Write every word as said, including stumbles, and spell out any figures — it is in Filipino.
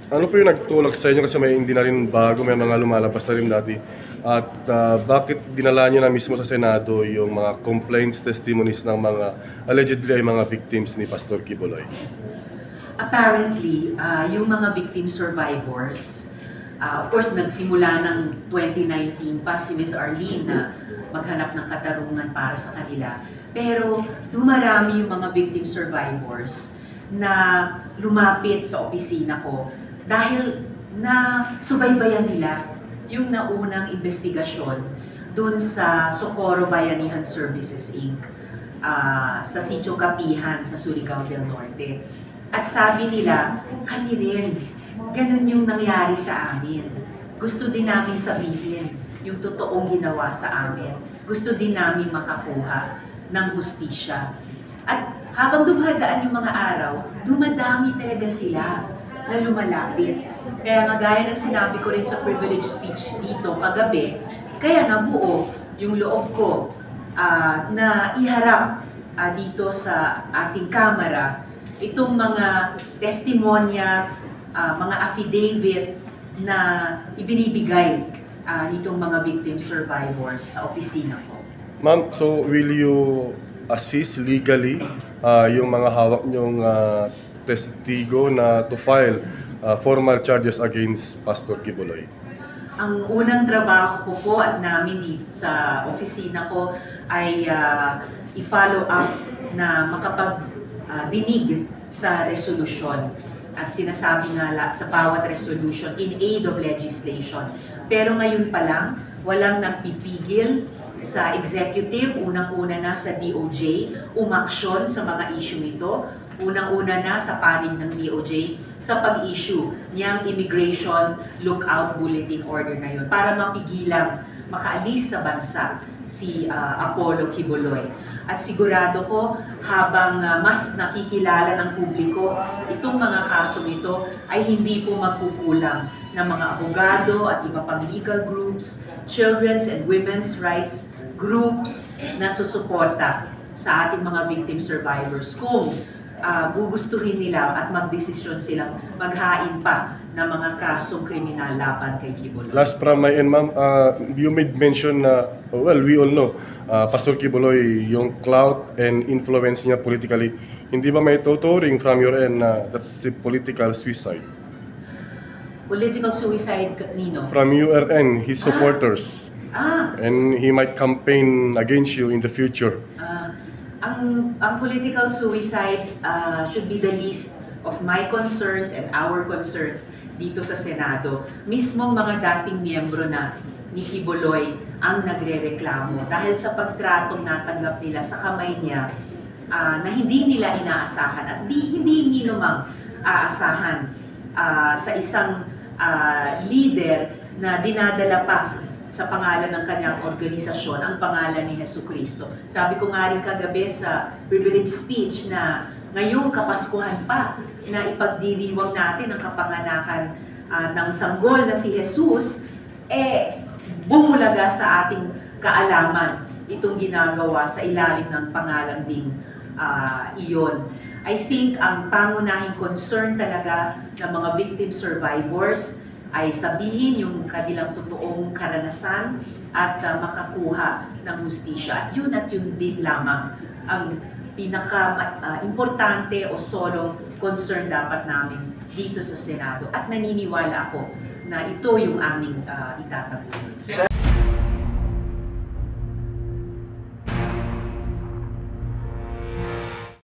Ano po yung nagtulak sa inyo kasi may hindi na rin bago, may mga lumalabas na rin dati. At uh, bakit dinala niyo na mismo sa Senado yung mga complaints, testimonies ng mga allegedly ay mga victims ni Pastor Quiboloy? Apparently, uh, yung mga victim survivors, uh, of course, nagsimula ng twenty nineteen pa si Miz Arlene na maghanap ng katarungan para sa kanila. Pero dumarami yung mga victim survivors na lumapit sa opisina ko dahil na subaybayan nila yung naunang investigasyon dun sa Socorro Bayanihan Services Incorporated uh, sa Sitio Kapihan sa Surigao del Norte. At sabi nila, kami rin, ganun yung nangyari sa amin. Gusto din namin sabihin yung totoong ginawa sa amin. Gusto din namin makakuha ng hustisya. At habang dumadaan yung mga araw, dumadami talaga sila na lumalapit. Kaya nga gaya ng sinabi ko rin sa privilege speech dito kagabi, kaya nabuo yung loob ko uh, na iharap uh, dito sa ating kamera itong mga testimonya, uh, mga affidavit na ibinibigay uh, nitong mga victim survivors sa opisina ko. Ma'am, so will you assist legally uh, yung mga hawak niyong uh, testigo na to file uh, formal charges against Pastor Quiboloy? Ang unang trabaho ko po at namin dito sa opisina ko ay uh, i-follow up na makapag-dinig uh, sa resolution. At sinasabi nga la, sa bawat resolution in aid of legislation. Pero ngayon pa lang, walang nagpipigil sa executive, unang-una na sa D O J, umaksyon sa mga issue ito. Unang-una na sa panig ng D O J sa pag-issue niyang Immigration Lookout Bulletin Order na yun para mapigilang makaalis sa bansa si uh, Apollo Quiboloy. At sigurado ko habang uh, mas nakikilala ng publiko itong mga kasong ito ay hindi po magkukulang ng mga abogado at iba pang legal groups, children's and women's rights groups na susuporta sa ating mga victim survivors kung Uh, gugustuhin nila at magdesisyon silang maghain pa ng mga kasong kriminal laban kay Quiboloy. Last from my end, ma'am, uh, you made mention na, uh, well, we all know, uh, Pastor Quiboloy, yung clout and influence niya politically, hindi ba may tuturing from your end na uh, that's a political suicide? Political suicide, Nino? From your end, his supporters. Ah. ah. And he might campaign against you in the future. Ah. Ang, ang political suicide uh, should be the least of my concerns and our concerns dito sa Senado. Mismong mga dating miyembro na ni Quiboloy ang nagre-reklamo dahil sa pagtratong natanggap nila sa kamay niya uh, na hindi nila inaasahan at di, hindi ninumang aasahan uh, sa isang uh, leader na dinadala pa sa pangalan ng kanyang organisasyon, ang pangalan ni Jesucristo. Sabi ko nga rin kagabi sa privilege speech na ngayong Kapaskuhan pa na ipagdiriwang natin ang kapanganakan uh, ng sanggol na si Jesus, eh bumulaga sa ating kaalaman itong ginagawa sa ilalim ng pangalan ding uh, iyon. I think ang pangunahing concern talaga ng mga victim survivors ay sabihin yung kanilang totoong karanasan at uh, makakuha ng hustisya. At yun at yun din lamang ang pinaka-importante uh, o solong concern dapat namin dito sa Senado. At naniniwala ako na ito yung aming uh, itataguhin.